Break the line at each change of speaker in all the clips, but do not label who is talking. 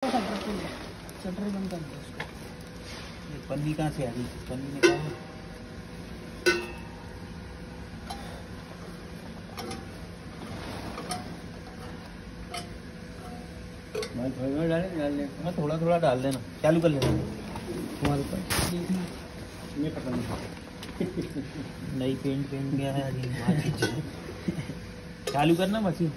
Shutter बंद कर दो उसको।
पन्नी कहाँ से आ गई? पन्नी निकालो।
मैं थोड़ा डाल ले।
मैं थोड़ा थोड़ा डाल देना, चालू कर लेना।
तुम्हारे पास देखना
ये पता नहीं
नई पेंट गया है अभी। चालू करना मशीन।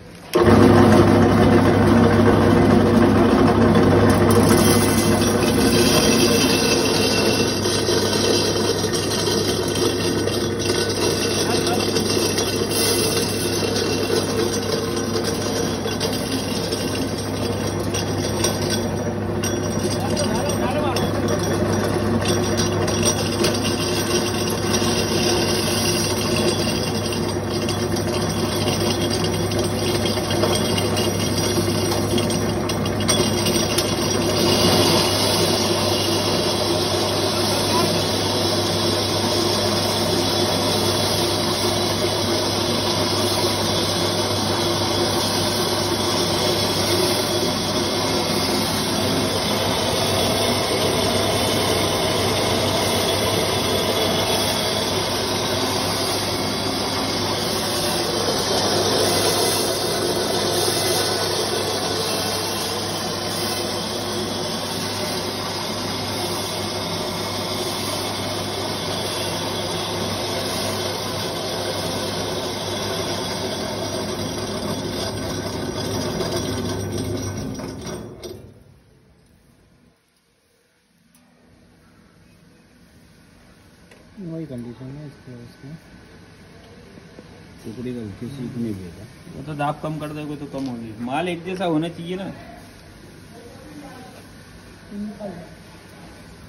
वही कंडीशन है इसके उसमें टुकड़ी का सीख नहीं देगा।
वो तो दाब कम कर दोगे तो कम होगी। माल एक जैसा होना चाहिए ना।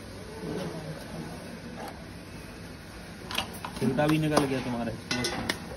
छिलका भी निकल गया तुम्हारा।